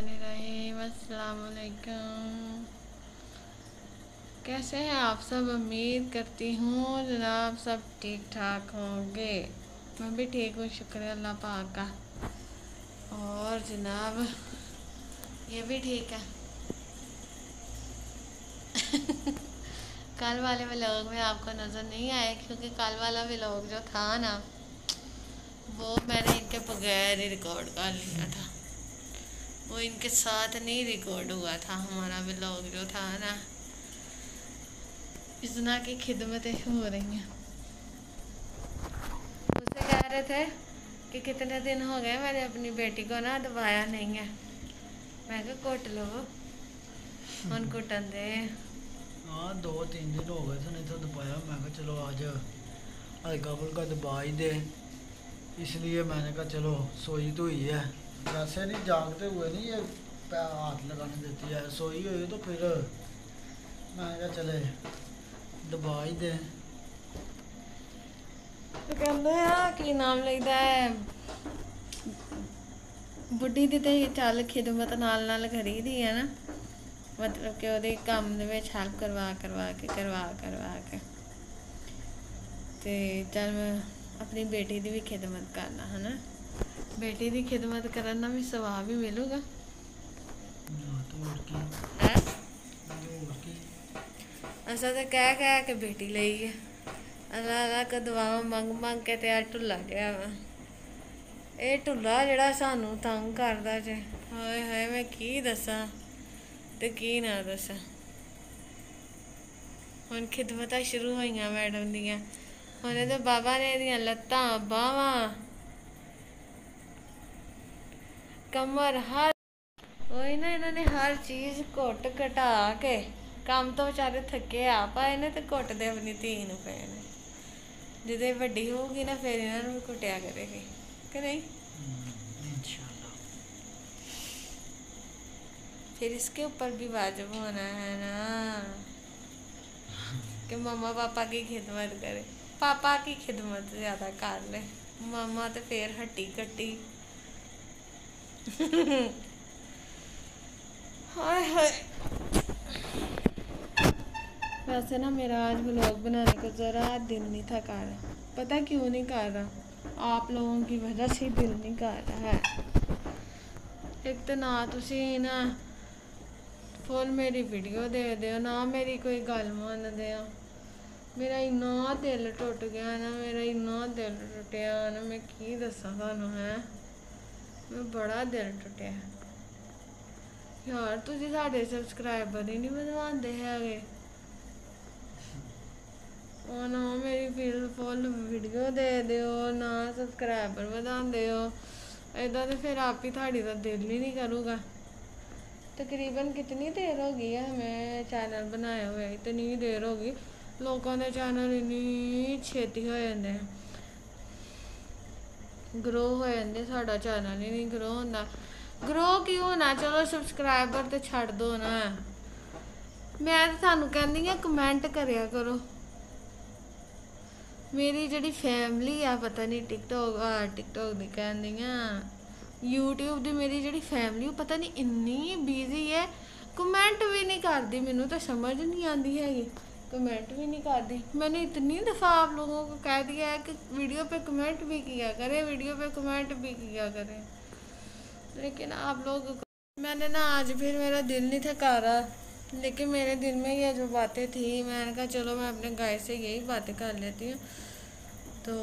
बिस्मिल्लाहिर्रहमानिर्रहीम। अस्सलाम वालेकुम। कैसे हैं आप सब? उम्मीद करती हूँ जनाब सब ठीक ठाक होंगे। मैं भी ठीक हूँ, शुक्र अल्लाह पाक का। और जनाब ये भी ठीक है। कल वाले व्लॉग में आपको नज़र नहीं आया क्योंकि कल वाला व्लॉग जो था ना वो मैंने इनके बगैर ही रिकॉर्ड कर लिया था। वो इनके साथ नहीं रिकॉर्ड हुआ था। हमारा व्लॉग जो था ना, इतना की खिदमतें हो रही हैं। मुझसे कह रहे थे कि कितने दिन हो गए मैंने अपनी बेटी को ना दबाया नहीं है। मैं कहा कुट लो, उन कुटन दे। हाँ 2-3 दिन हो गए थे, नहीं तो दबाया। मैं कहा चलो आज हल्का फुल्का दबा ही दे, इसलिए मैंने कहा चलो सोई तो हुई है। वैसे नहीं, जागते हुए नहीं ये हाथ लगाने देती है। सोई हुई तो फिर मैंने कहा चले दबा ही दे। तो कहते हैं कि नाम लगता है बुढ़ी दी तो चल खिदमत नाल नाल करी दी है ना, मतलब कि ਉਹਦੇ ਕੰਮ ਦੇ ਵਿੱਚ ਹੈਲਪ ਕਰਵਾ ਕੇ ਤੇ ਚੱਲ ਮੈਂ ਆਪਣੀ ਬੇਟੀ ਦੀ ਵੀ ਖਿਦਮਤ ਕਰਨਾ ਹੈ ਨਾ। बेटी की खिदमत करना भी सवाब ही मिलेगा है। असा तो कह के बेटी ली है, अल्लाह अल्लाह को दुआवां मंग के ते ढुला लिया वा। ये ढुला जिहड़ा सानू तंग करदा जे, हाय हाय मैं की दसां ते की ना दसां। हुण खिदमतां शुरू होईयां मैडम दियां। हुण ते बाबा ने इहदियां लत्तां बाहवां कमर हर वही ना, इन्होंने हर चीज़ घुट घटा के काम तो बेचारे थके आ पाए ने ते घुटदे अपनी धी नूं पे ने। जिदे वड्डी होगी ना फिर इन्होंने भी घुटिया करेगी कि नहीं? इंशाल्लाह। फिर इसके ऊपर भी वाजिब होना है ना कि मम्मा पापा की खिदमत करे। पापा की खिदमत ज़्यादा कर ले, मम्मा तो फिर हट्टी कट्टी। हाय हाय। वैसे ना मेरा आज व्लॉग बनाने को ज़रा दिल नहीं था कर रहा। पता क्यों नहीं कर रहा? आप लोगों की वजह से दिल नहीं कर रहा है। एक तो ना तुसी ना फुल मेरी वीडियो दे दो, ना मेरी कोई गल मन दे। मेरा इन्ना दिल टुट गया ना, मेरा इन्ना दिल टुटिया ना, मैं की दसा थानू है। मैं बड़ा दिल टुटिया यार। तुसी साडे सबसक्राइबर ही नहीं ਵਧਵਾਉਂਦੇ ਹੈਗੇ। ਉਹ ਨਾ ਮੇਰੀ ਫੁੱਲ ਵੀਡੀਓ ਦੇ ਦਿਓ, ਨਾ ਸਬਸਕ੍ਰਾਈਬਰ ਵਧਾਉਂਦੇ ਹੋ। ਇੱਦਾਂ ਤਾਂ ਫਿਰ ਆਪ ਹੀ ਤੁਹਾਡੀ ਦਾ ਦਿਲ ही नहीं करूँगा। तकरीबन कितनी देर हो गई है हमें चैनल बनाए हुए? इतनी देर हो गई। लोगों के चैनल इन्नी छेती हो जाते हैं, ग्रो हो जाते, साडा चैनल ही नहीं ग्रो होंदा। ग्रो की होना, चलो सबसक्राइबर तो छड़ दो ना। मैं तो थानू कहनी हाँ कमेंट करया करो। मेरी जिहड़ी फैमिली आ, पता नहीं टिकटॉक दी कहनी यूट्यूब दी मेरी जिहड़ी फैमिली पता नहीं इन्नी बिजी है, कमेंट भी नहीं करती। मैनू तो समझ नहीं आती हैगी, कमेंट भी नहीं करती। मैंने इतनी दफ़ा आप लोगों को कह दिया है कि वीडियो पे कमेंट भी किया करें, वीडियो पे कमेंट भी किया करें, लेकिन आप लोग मैंने ना आज फिर मेरा दिल नहीं था कर रहा। लेकिन मेरे दिल में ये जो बातें थी, मैंने कहा चलो मैं अपने गाय से यही बातें कर लेती हूँ। तो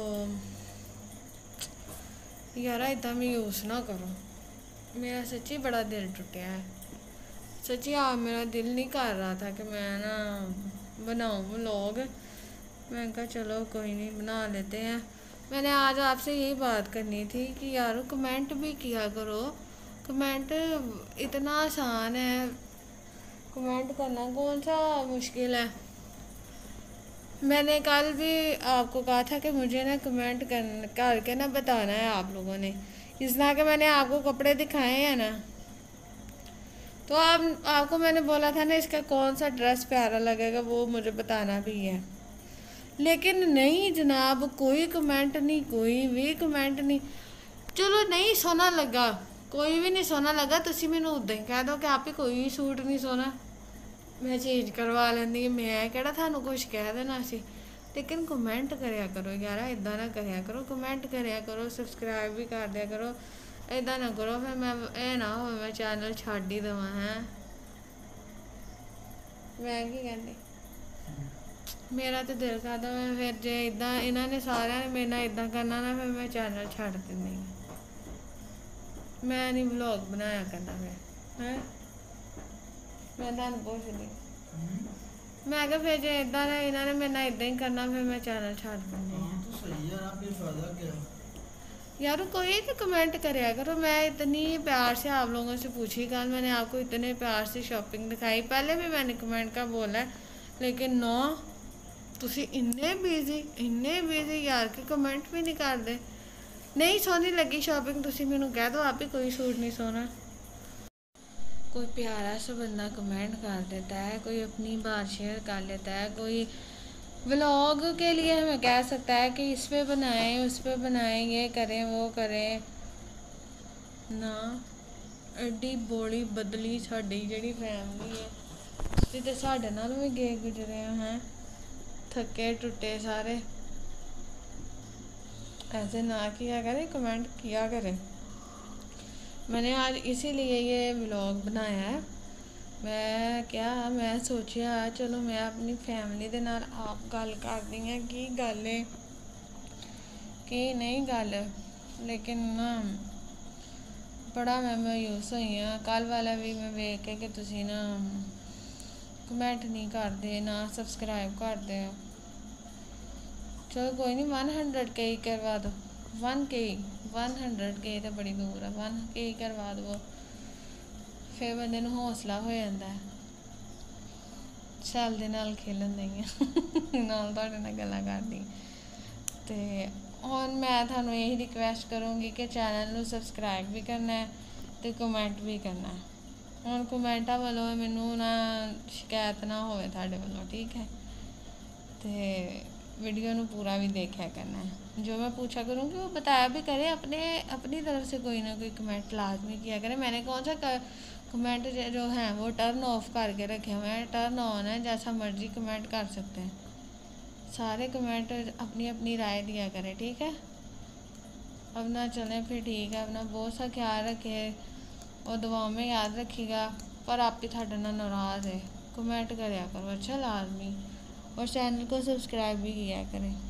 यार इतना मायूस ना करो, मेरा सच्ची बड़ा दिल टूटा है। सच्ची आप मेरा दिल नहीं कर रहा था कि मैं ना बनाऊँ व्लॉग। मैं कहा चलो कोई नहीं बना लेते हैं। मैंने आज आपसे यही बात करनी थी कि यार कमेंट भी किया करो। कमेंट इतना आसान है, कमेंट करना कौन सा मुश्किल है। मैंने कल भी आपको कहा था कि मुझे ना कमेंट करके ना बताना है आप लोगों ने। इस तरह के मैंने आपको कपड़े दिखाए हैं ना, तो आपको मैंने बोला था ना इसका कौन सा ड्रेस प्यारा लगेगा, वो मुझे बताना भी है। लेकिन नहीं जनाब, कोई कमेंट नहीं, कोई भी कमेंट नहीं। चलो नहीं सोना लगा कोई भी नहीं सोहना लगा तुसी मैनू उदां ही कह दो कि आप ही कोई सूट नहीं सोहना, मैं चेंज करवा लैंदी। मैं किहड़ा थानू कुछ कह देना सी। लेकिन कमेंट करया करो यार, इदां ना करया करो, कमेंट करया करो, सबसक्राइब भी कर दिया करो। इदां ना करो फिर मैं ए ना हो मैं चैनल छड्ड ही देवां। हैं मैं की कहंदी, मेरा तो दिल करदा मैं फिर जे इदां इन्हां ने सारिਆਂ ने मेरे नाल इदां करना ना, फिर मैं चैनल छड्ड दिंदी हां। मैं नहीं व्लॉग बनाया करना फिर। हैं मैं तुहानू पुछदी, मैं क्या फिर जे इदां ने इन्हां ने मेरे नाल इदां ही करना, फिर मैं चैनल छड्ड दिंदी हां। हाँ तो सही है ना, फिर फायदा क्या। यार कोई तो कमेंट करया करो। मैं इतनी प्यार से आप लोगों से पूछी, कल मैंने आपको इतने प्यार से शॉपिंग दिखाई, पहले भी मैंने कमेंट का बोला है, लेकिन नो तुसी इन्ने बिजी यार कि कमेंट भी नहीं करते। नहीं सोहनी लगी शॉपिंग तुसी मैनू कह दो आप ही कोई सूट नहीं सोना। कोई प्यारा सा बंदा कमेंट कर देता है, कोई अपनी बात शेयर कर लेता है, कोई व्लॉग के लिए हमें कह सकता है कि इस पे बनाएं उस पे बनाएं, ये करें वो करें ना। एडी बोली बदली साडी जेहड़ी फैमिली है, तुसीं ते साडे नाल भी गए गुजरे हैं, थके टुटे सारे। ऐसे ना किया करें, कमेंट किया करें। मैंने आज इसीलिए ये व्लॉग बनाया है। मैं सोचा चलो मैं अपनी फैमिली दे नाल आप गल करदी हां कि गल है कि नहीं गल, लेकिन ना बड़ा मैं मायूस होई हां। कल वाला भी मैं वेख के कि तुसी ना कमेंट नहीं करदे ना सबसक्राइब करदे हो। चलो कोई नहीं 100K करवा दो, 100K तो बड़ी दूर है, 1K करवा दो, फिर बंदे नूं हौसला हो जाता है। सैल दे नाल खेलन दी नाल तुहाडे नाल गल्लां करदी। ते हुण मैं थानू यही रिक्वेस्ट करूँगी कि चैनल नूं सबसक्राइब भी करना है ते कमेंट भी करना है। हुण कमेंटां वालों मैनू ना शिकायत ना होवे तुहाडे वालों, ठीक है। ते वीडियो नू पूरा भी देखा करना है, जो मैं पूछा करूँगी वो बताया भी करें। अपनी तरफ से कोई ना कोई कमेंट लाजमी किया करें। मैंने कौन सा कमेंट जो है वो टर्न ऑफ करके रखे हुए हैं, टर्न ऑन है, जैसा मर्जी कमेंट कर सकते हैं। सारे कमेंट अपनी अपनी राय दिया करें, ठीक है। अब ना चलें फिर, ठीक है। अपना बहुत सा ख्याल रखे और दुआओं में याद रखिएगा। पर आप ही थाडे नाल नाराज़ है, कमेंट करया करो अच्छा लाजमी, और चैनल को सब्सक्राइब भी किया करें।